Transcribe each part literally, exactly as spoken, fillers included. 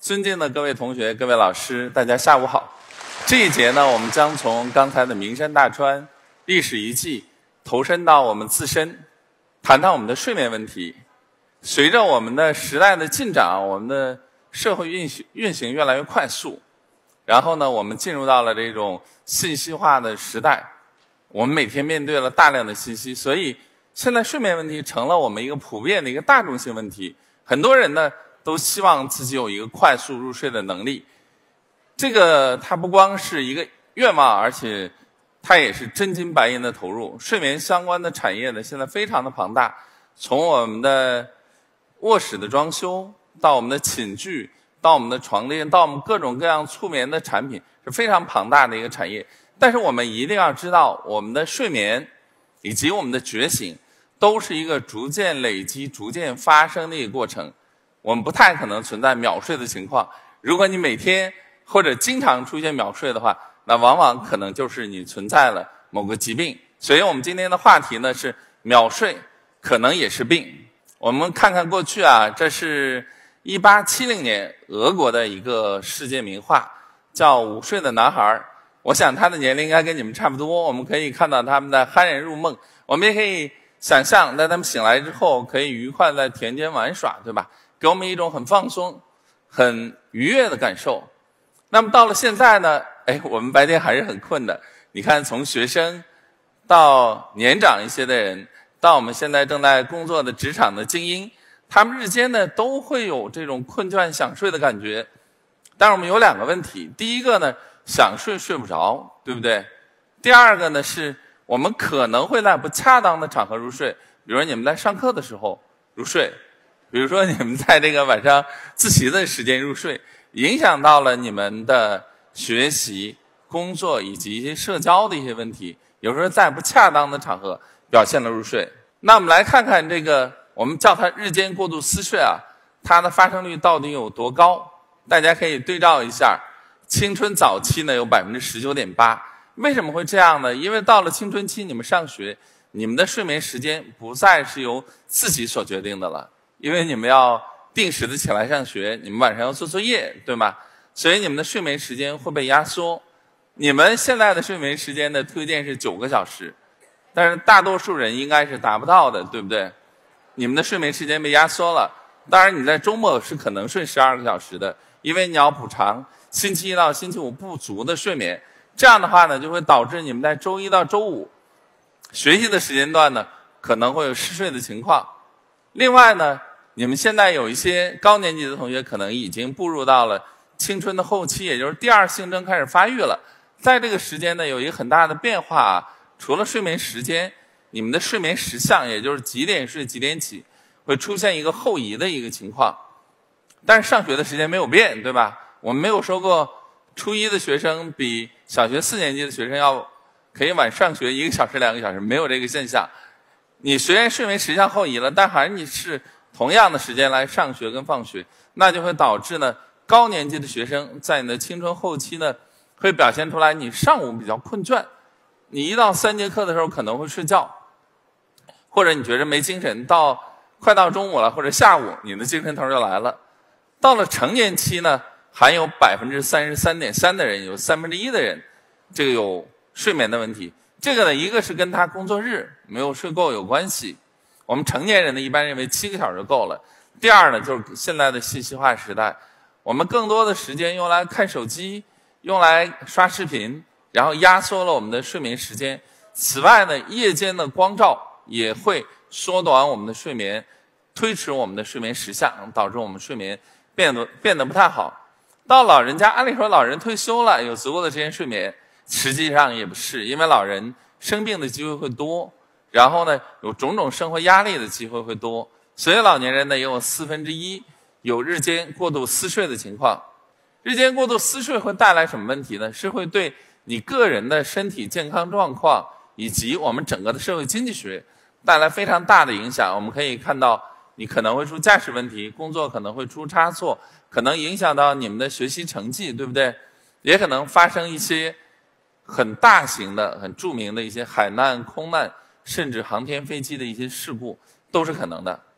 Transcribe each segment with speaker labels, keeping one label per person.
Speaker 1: 尊敬的各位同学、各位老师，大家下午好。这一节呢，我们将从刚才的名山大川、历史遗迹投身到我们自身，谈谈我们的睡眠问题。随着我们的时代的进展，我们的社会运行运行越来越快速，然后呢，我们进入到了这种信息化的时代，我们每天面对了大量的信息，所以现在睡眠问题成了我们一个普遍的一个大众性问题。很多人呢都希望自己有一个快速入睡的能力，这个它不光是一个愿望，而且它也是真金白银的投入。睡眠相关的产业呢现在非常的庞大，从我们的卧室的装修到我们的寝具，到我们的床垫，到我们各种各样促眠的产品，是非常庞大的一个产业。但是我们一定要知道，我们的睡眠以及我们的觉醒都是一个逐渐累积、逐渐发生的一个过程。我们不太可能存在秒睡的情况。如果你每天或者经常出现秒睡的话，那往往可能就是你存在了某个疾病。所以我们今天的话题呢是秒睡可能也是病。我们看看过去啊，这是一八七零年俄国的一个世界名画，叫《午睡的男孩》。我想他的年龄应该跟你们差不多，我们可以看到他们在酣然入梦，我们也可以想象在他们醒来之后可以愉快在田间玩耍，对吧？给我们一种很放松、很愉悦的感受。那么到了现在呢，哎，我们白天还是很困的。你看，从学生到年长一些的人，到我们现在正在工作的职场的精英，他们日间呢都会有这种困倦想睡的感觉。但是我们有两个问题，第一个呢，想睡睡不着，对不对？第二个呢，是我们可能会在不恰当的场合入睡，比如说你们在上课的时候入睡，比如说你们在这个晚上自习的时间入睡，影响到了你们的学习、工作以及一些社交的一些问题，有时候在不恰当的场合表现了入睡。那我们来看看这个，我们叫它日间过度思睡啊，它的发生率到底有多高？大家可以对照一下，青春早期呢有 百分之十九点八。 为什么会这样呢？因为到了青春期，你们上学，你们的睡眠时间不再是由自己所决定的了，因为你们要定时的起来上学，你们晚上要做作业，对吗？所以你们的睡眠时间会被压缩。你们现在的睡眠时间的推荐是九个小时，但是大多数人应该是达不到的，对不对？你们的睡眠时间被压缩了。当然你在周末是可能睡十二个小时的，因为你要补偿星期一到星期五不足的睡眠。这样的话呢，就会导致你们在周一到周五学习的时间段呢可能会有嗜睡的情况。另外呢，你们现在有一些高年级的同学可能已经步入到了青春的后期，也就是第二性征开始发育了。在这个时间呢有一个很大的变化啊，除了睡眠时间，你们的睡眠时相，也就是几点睡几点起，会出现一个后移的一个情况。但是上学的时间没有变，对吧？我们没有说过初一的学生比小学四年级的学生要可以晚上学一个小时两个小时，没有这个现象。你虽然睡眠时相后移了，但还是你是同样的时间来上学跟放学，那就会导致呢高年级的学生在你的青春后期呢会表现出来你上午比较困倦，你一到三节课的时候可能会睡觉，或者你觉得没精神，到快到中午了或者下午你的精神头就来了。到了成年期呢，还有 百分之三十三点三 的人，有三分之一的人这个有睡眠的问题。这个呢，一个是跟他工作日没有睡够有关系，我们成年人呢一般认为七个小时就够了。第二呢，就是现在的信息化时代，我们更多的时间用来看手机，用来刷视频，然后压缩了我们的睡眠时间。此外呢，夜间的光照也会缩短我们的睡眠，推迟我们的睡眠时相，导致我们睡眠变得变得不太好。到老人家，按理说老人退休了，有足够的时间睡眠，实际上也不是，因为老人生病的机会会多，然后呢，有种种生活压力的机会会多，所以老年人呢也有四分之一有日间过度思睡的情况。日间过度思睡会带来什么问题呢？是会对你个人的身体健康状况以及我们整个的社会经济学带来非常大的影响。我们可以看到，你可能会出驾驶问题，工作可能会出差错，可能影响到你们的学习成绩，对不对？也可能发生一些很大型的、很著名的一些海难、空难，甚至航天飞机的一些事故，都是可能的。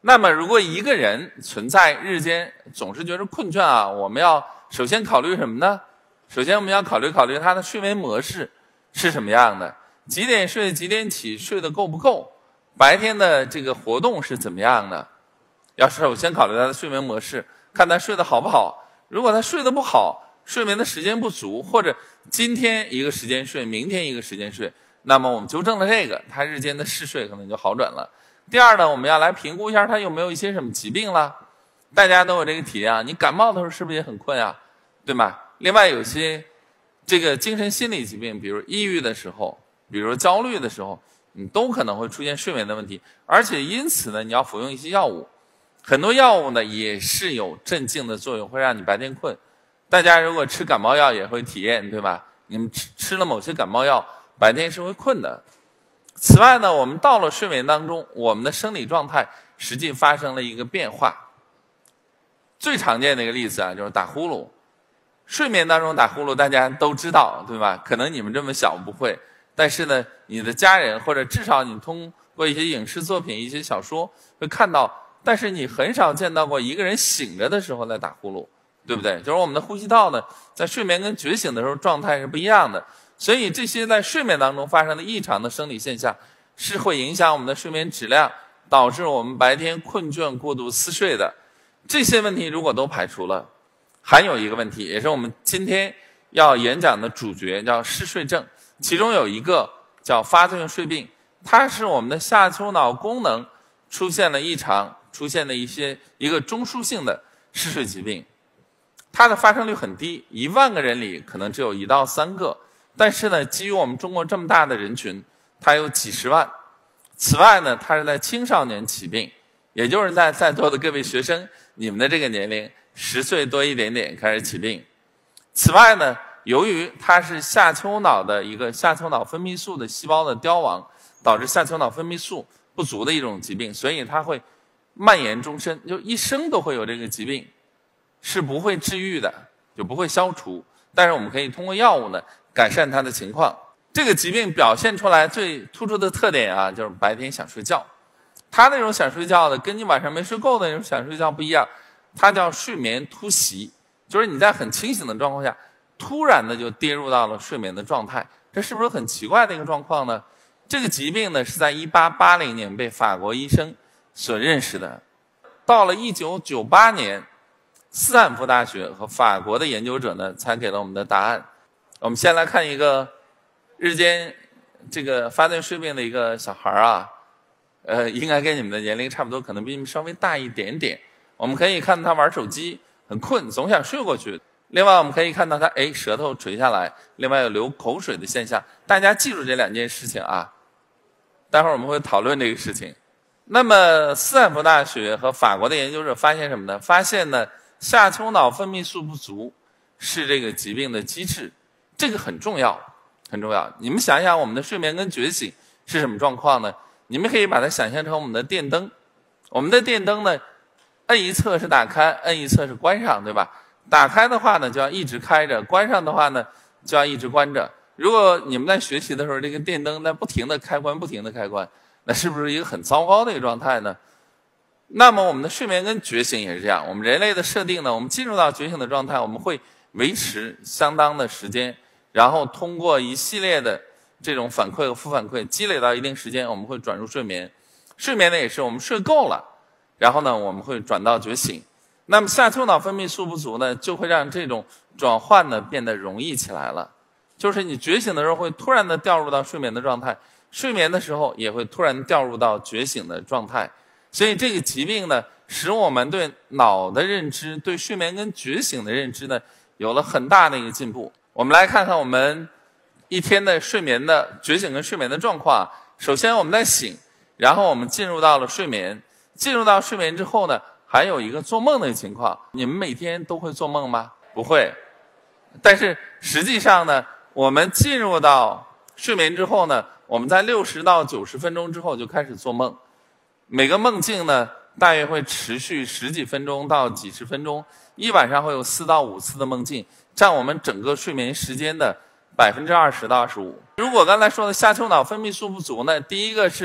Speaker 1: 那么，如果一个人存在日间总是觉得困倦啊，我们要首先考虑什么呢？首先，我们要考虑考虑他的睡眠模式是什么样的，几点睡，几点起，睡得够不够，白天的这个活动是怎么样的？要首先考虑他的睡眠模式，看他睡得好不好。如果他睡得不好，睡眠的时间不足，或者今天一个时间睡，明天一个时间睡，那么我们纠正了这个，他日间的嗜睡可能就好转了。第二呢，我们要来评估一下他有没有一些什么疾病了。大家都有这个体验啊，你感冒的时候是不是也很困啊？对吧？另外有些这个精神心理疾病，比如抑郁的时候，比如焦虑的时候，你都可能会出现睡眠的问题，而且因此呢，你要服用一些药物。很多药物呢也是有镇静的作用，会让你白天困。大家如果吃感冒药也会体验，对吧？你们吃吃了某些感冒药，白天是会困的。此外呢，我们到了睡眠当中，我们的生理状态实际发生了一个变化。最常见的一个例子啊，就是打呼噜。睡眠当中打呼噜，大家都知道，对吧？可能你们这么小不会，但是呢，你的家人或者至少你通过一些影视作品、一些小说会看到，但是你很少见到过一个人醒着的时候在打呼噜，对不对？就是我们的呼吸道呢，在睡眠跟觉醒的时候状态是不一样的。所以这些在睡眠当中发生的异常的生理现象，是会影响我们的睡眠质量，导致我们白天困倦、过度思睡的。这些问题如果都排除了，还有一个问题，也是我们今天要演讲的主角，叫嗜睡症。其中有一个叫发作性睡病，它是我们的下丘脑功能出现了异常，出现了一些一个中枢性的嗜睡疾病。它的发生率很低，一万个人里可能只有一到三个。但是呢，基于我们中国这么大的人群，它有几十万。此外呢，它是在青少年起病，也就是在在座的各位学生，你们的这个年龄十岁多一点点开始起病。此外呢，由于它是下丘脑的一个下丘脑分泌素的细胞的凋亡，导致下丘脑分泌素不足的一种疾病，所以它会蔓延终身，就一生都会有这个疾病，是不会治愈的，就不会消除。但是我们可以通过药物呢改善它的情况。这个疾病表现出来最突出的特点啊，就是白天想睡觉。它那种想睡觉的，跟你晚上没睡够的那种想睡觉不一样，它叫睡眠突袭，就是你在很清醒的状况下，突然的就跌入到了睡眠的状态。这是不是很奇怪的一个状况呢？这个疾病呢是在一八八零年被法国医生所认识的。到了一九九八年，斯坦福大学和法国的研究者呢才给了我们的答案。我们先来看一个日间这个发作性睡病的一个小孩啊，呃，应该跟你们的年龄差不多，可能比你们稍微大一点点。我们可以看到他玩手机，很困，总想睡过去。另外，我们可以看到他哎舌头垂下来，另外有流口水的现象。大家记住这两件事情啊，待会儿我们会讨论这个事情。那么，斯坦福大学和法国的研究者发现什么呢？发现呢，下丘脑分泌素不足是这个疾病的机制。这个很重要，很重要。你们想一想，我们的睡眠跟觉醒是什么状况呢？你们可以把它想象成我们的电灯。我们的电灯呢，摁一侧是打开，摁一侧是关上，对吧？打开的话呢，就要一直开着；关上的话呢，就要一直关着。如果你们在学习的时候，这个电灯在不停的开关，不停的开关，那是不是一个很糟糕的一个状态呢？那么我们的睡眠跟觉醒也是这样。我们人类的设定呢，我们进入到觉醒的状态，我们会维持相当的时间。然后通过一系列的这种反馈和负反馈积累到一定时间，我们会转入睡眠。睡眠呢也是我们睡够了，然后呢我们会转到觉醒。那么下丘脑分泌素不足呢，就会让这种转换呢变得容易起来了。就是你觉醒的时候会突然的掉入到睡眠的状态，睡眠的时候也会突然掉入到觉醒的状态。所以这个疾病呢，使我们对脑的认知、对睡眠跟觉醒的认知呢，有了很大的一个进步。我们来看看我们一天的睡眠的觉醒跟睡眠的状况。首先我们在醒，然后我们进入到了睡眠。进入到睡眠之后呢，还有一个做梦的情况。你们每天都会做梦吗？不会。但是实际上呢，我们进入到睡眠之后呢，我们在六十到九十分钟之后就开始做梦。每个梦境呢，大约会持续十几分钟到几十分钟，一晚上会有四到五次的梦境，占我们整个睡眠时间的百分之二十到二十五。如果刚才说的下丘脑分泌素不足呢，第一个是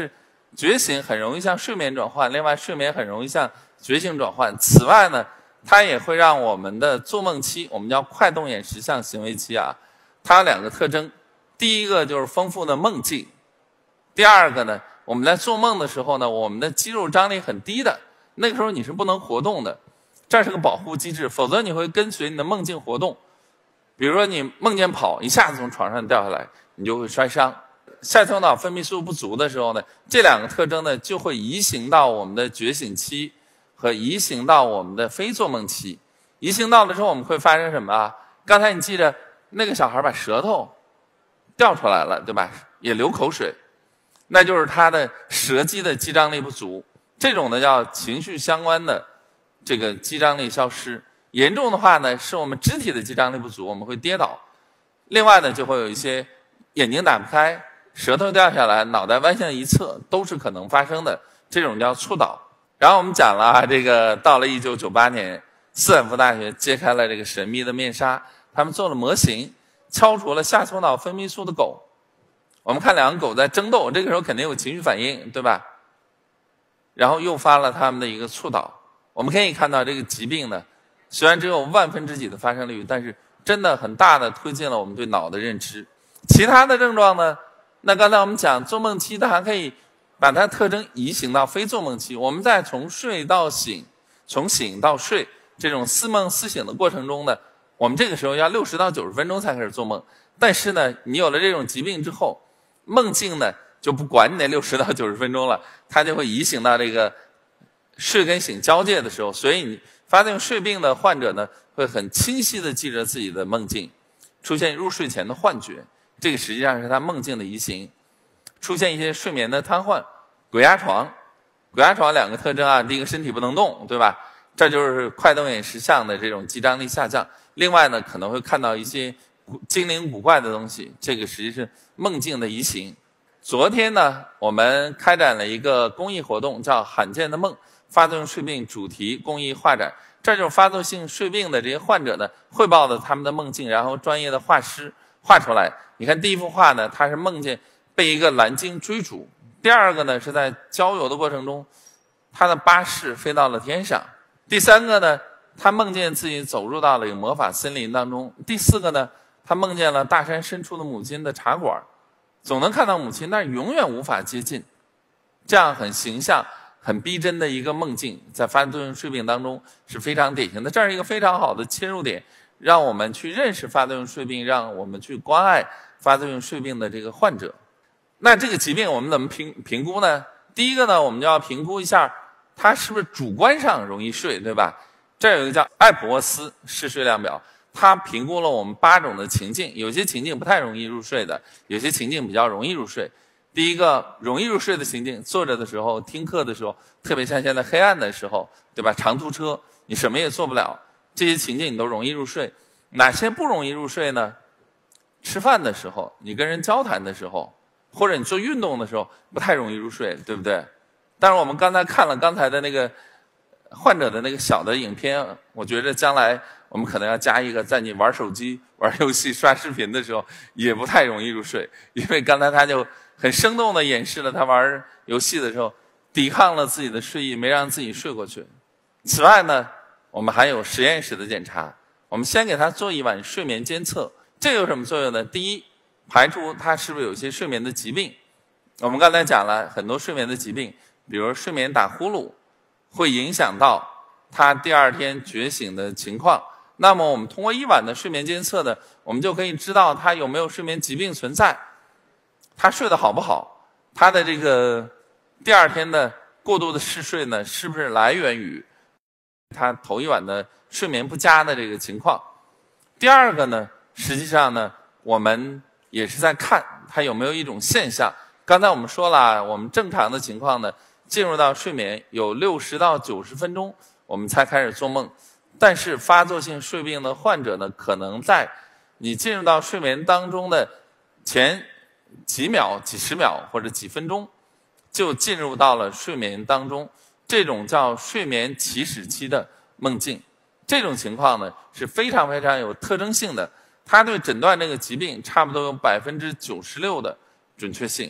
Speaker 1: 觉醒很容易向睡眠转换，另外睡眠很容易向觉醒转换。此外呢，它也会让我们的做梦期，我们叫快动眼实相行为期啊，它有两个特征。第一个就是丰富的梦境，第二个呢，我们在做梦的时候呢，我们的肌肉张力很低的，那个时候你是不能活动的，这是个保护机制，否则你会跟随你的梦境活动。比如说你梦见跑，一下子从床上掉下来，你就会摔伤。下丘脑分泌素不足的时候呢，这两个特征呢就会移行到我们的觉醒期和移行到我们的非做梦期。移行到了之后，我们会发生什么啊？刚才你记着那个小孩把舌头掉出来了，对吧？也流口水，那就是他的舌肌的肌张力不足。这种呢叫情绪相关的这个肌张力消失。严重的话呢，是我们肢体的肌张力不足，我们会跌倒。另外呢，就会有一些眼睛打不开、舌头掉下来、脑袋弯向一侧，都是可能发生的。这种叫猝倒。然后我们讲了啊，这个到了一九九八年，斯坦福大学揭开了这个神秘的面纱，他们做了模型，敲除了下丘脑分泌素的狗。我们看两个狗在争斗，这个时候肯定有情绪反应，对吧？然后诱发了他们的一个猝倒。我们可以看到这个疾病呢，虽然只有万分之几的发生率，但是真的很大的推进了我们对脑的认知。其他的症状呢，那刚才我们讲做梦期，它还可以把它特征移行到非做梦期。我们在从睡到醒，从醒到睡这种似梦似醒的过程中呢，我们这个时候要六十到九十分钟才开始做梦。但是呢，你有了这种疾病之后，梦境呢就不管你那六十到九十分钟了，它就会移行到这个睡跟醒交界的时候。所以你发现睡病的患者呢，会很清晰的记着自己的梦境，出现入睡前的幻觉，这个实际上是他梦境的移行。出现一些睡眠的瘫痪，鬼压床。鬼压床两个特征啊，第一个身体不能动，对吧？这就是快动眼实相的这种肌张力下降。另外呢，可能会看到一些精灵古怪的东西，这个实际是梦境的移行。昨天呢，我们开展了一个公益活动，叫罕见的梦发作性睡病主题公益画展。这就是发作性睡病的这些患者呢，汇报的他们的梦境，然后专业的画师画出来。你看第一幅画呢，他是梦见被一个蓝鲸追逐；第二个呢，是在郊游的过程中，他的巴士飞到了天上；第三个呢，他梦见自己走入到了一个魔法森林当中；第四个呢，他梦见了大山深处的母亲的茶馆，总能看到母亲，但是永远无法接近。这样很形象、很逼真的一个梦境，在发作性睡病当中是非常典型的。这是一个非常好的切入点，让我们去认识发作性睡病，让我们去关爱发作性睡病的这个患者。那这个疾病我们怎么评评估呢？第一个呢，我们就要评估一下他是不是主观上容易睡，对吧？这有一个叫艾普沃斯嗜睡量表，它评估了我们八种的情境，有些情境不太容易入睡的，有些情境比较容易入睡。第一个容易入睡的情境，坐着的时候、听课的时候，特别像现在黑暗的时候，对吧？长途车你什么也做不了，这些情境你都容易入睡。哪些不容易入睡呢？吃饭的时候，你跟人交谈的时候，或者你做运动的时候，不太容易入睡，对不对？但是我们刚才看了刚才的那个患者的那个小的影片，我觉得将来我们可能要加一个，在你玩手机、玩游戏、刷视频的时候，也不太容易入睡，因为刚才他就很生动地演示了他玩游戏的时候抵抗了自己的睡意，没让自己睡过去。此外呢，我们还有实验室的检查，我们先给他做一晚睡眠监测，这有什么作用呢？第一，排除他是不是有些睡眠的疾病。我们刚才讲了很多睡眠的疾病，比如睡眠打呼噜，会影响到他第二天觉醒的情况。那么我们通过一晚的睡眠监测呢，我们就可以知道他有没有睡眠疾病存在，他睡得好不好，他的这个第二天的过度的嗜睡呢，是不是来源于他头一晚的睡眠不佳的这个情况。第二个呢，实际上呢，我们也是在看他有没有一种现象。刚才我们说了，我们正常的情况呢，进入到睡眠有六十到九十分钟，我们才开始做梦。但是发作性睡病的患者呢，可能在你进入到睡眠当中的前几秒、几十秒或者几分钟，就进入到了睡眠当中，这种叫睡眠起始期的梦境。这种情况呢，是非常非常有特征性的，它对诊断这个疾病差不多有百分之九十六的准确性。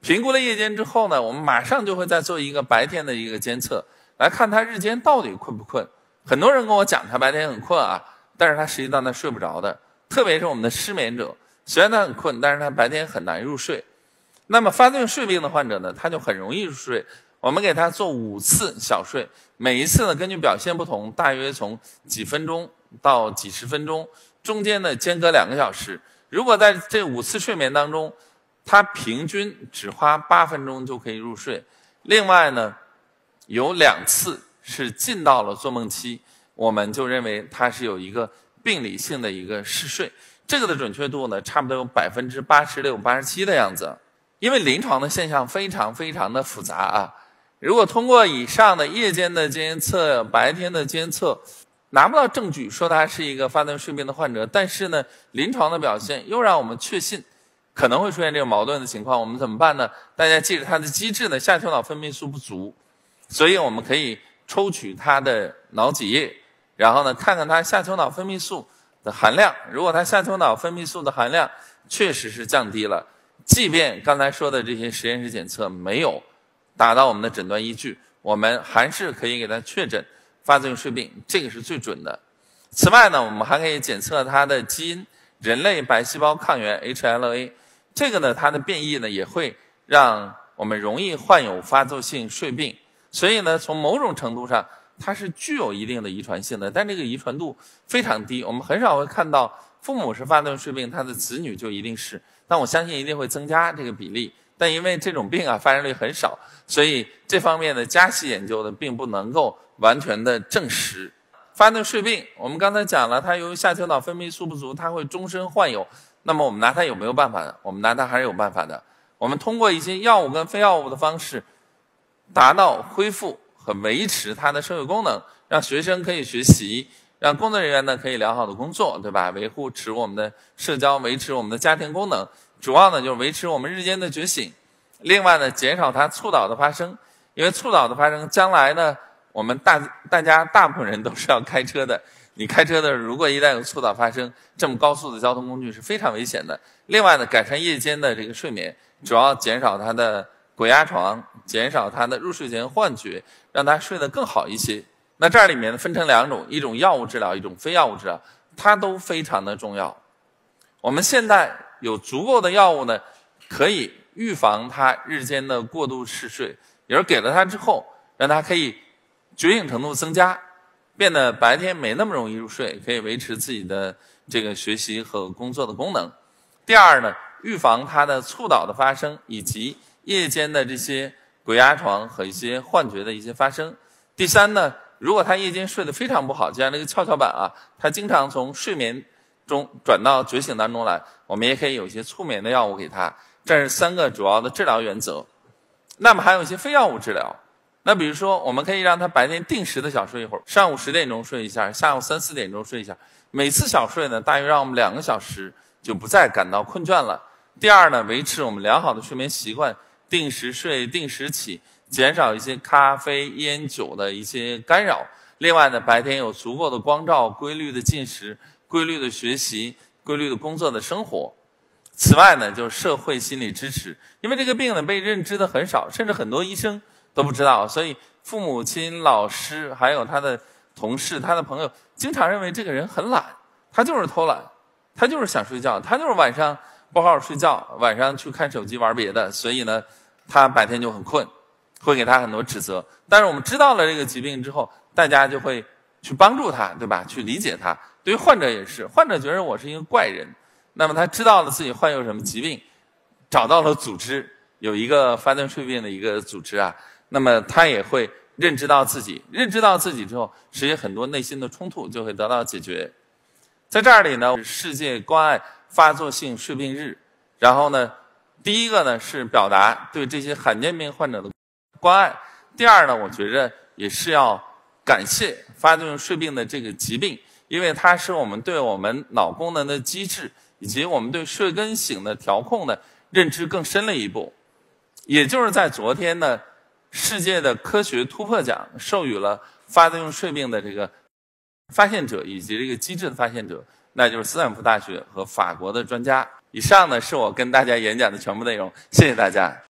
Speaker 1: 评估了夜间之后呢，我们马上就会再做一个白天的一个监测，来看他日间到底困不困。很多人跟我讲他白天很困啊，但是他实际上他睡不着的，特别是我们的失眠者，虽然他很困，但是他白天很难入睡。那么发作性睡病的患者呢，他就很容易入睡。我们给他做五次小睡，每一次呢根据表现不同，大约从几分钟到几十分钟，中间呢间隔两个小时。如果在这五次睡眠当中，他平均只花八分钟就可以入睡。另外呢，有两次是进到了做梦期，我们就认为他是有一个病理性的一个嗜睡，这个的准确度呢，差不多有百分之八十六、八十七的样子。因为临床的现象非常非常的复杂啊，如果通过以上的夜间的监测、白天的监测，拿不到证据说他是一个发作性睡病的患者，但是呢，临床的表现又让我们确信可能会出现这个矛盾的情况，我们怎么办呢？大家记着它的机制呢，下丘脑分泌素不足，所以我们可以抽取它的脑脊液，然后呢，看看它下丘脑分泌素的含量。如果它下丘脑分泌素的含量确实是降低了，即便刚才说的这些实验室检测没有达到我们的诊断依据，我们还是可以给它确诊发作性睡病，这个是最准的。此外呢，我们还可以检测它的基因，人类白细胞抗原 H L A， 这个呢，它的变异呢也会让我们容易患有发作性睡病。所以呢，从某种程度上，它是具有一定的遗传性的，但这个遗传度非常低，我们很少会看到父母是发作性睡病，他的子女就一定是。但我相信一定会增加这个比例，但因为这种病啊发生率很少，所以这方面的加息研究呢并不能够完全的证实。发作性睡病我们刚才讲了，它由于下丘脑分泌素不足，它会终身患有。那么我们拿它有没有办法呢？我们拿它还是有办法的。我们通过一些药物跟非药物的方式，达到恢复和维持它的社会功能，让学生可以学习，让工作人员呢可以良好的工作，对吧？维护持我们的社交，维持我们的家庭功能，主要呢就是维持我们日间的觉醒。另外呢，减少它猝倒的发生，因为猝倒的发生，将来呢，我们大大家大部分人都是要开车的。你开车的，如果一旦有猝倒发生，这么高速的交通工具是非常危险的。另外呢，改善夜间的这个睡眠，主要减少它的鬼压床，减少它的入睡前幻觉，让它睡得更好一些。那这里面分成两种，一种药物治疗，一种非药物治疗，它都非常的重要。我们现在有足够的药物呢，可以预防它日间的过度嗜睡，也就是给了它之后，让它可以觉醒程度增加，变得白天没那么容易入睡，可以维持自己的这个学习和工作的功能。第二呢，预防它的猝倒的发生，以及夜间的这些鬼压床和一些幻觉的一些发生。第三呢，如果他夜间睡得非常不好，就像这个跷跷板啊，他经常从睡眠中转到觉醒当中来，我们也可以有一些促眠的药物给他。这是三个主要的治疗原则。那么还有一些非药物治疗，那比如说我们可以让他白天定时的小睡一会儿，上午十点钟睡一下，下午三四点钟睡一下，每次小睡呢大约让我们两个小时，就不再感到困倦了。第二呢，维持我们良好的睡眠习惯，定时睡定时起，减少一些咖啡烟酒的一些干扰。另外呢，白天有足够的光照，规律的进食，规律的学习，规律的工作的生活。此外呢，就是社会心理支持，因为这个病呢被认知的很少，甚至很多医生都不知道，所以父母亲、老师还有他的同事、他的朋友经常认为这个人很懒，他就是偷懒，他就是想睡觉，他就是晚上不好好睡觉，晚上去看手机玩别的，所以呢他白天就很困，会给他很多指责。但是我们知道了这个疾病之后，大家就会去帮助他，对吧？去理解他。对于患者也是，患者觉得我是一个怪人，那么他知道了自己患有什么疾病，找到了组织，有一个发作性睡病的一个组织啊，那么他也会认知到自己，认知到自己之后，实际很多内心的冲突就会得到解决。在这里呢，世界关爱发作性睡病日，然后呢，第一个呢是表达对这些罕见病患者的关爱，第二呢，我觉着也是要感谢发作性睡病的这个疾病，因为它是我们对我们脑功能的机制以及我们对睡跟醒的调控的认知更深了一步。也就是在昨天呢，世界的科学突破奖授予了发作性睡病的这个发现者以及这个机制的发现者，那就是斯坦福大学和法国的专家。以上呢是我跟大家演讲的全部内容，谢谢大家。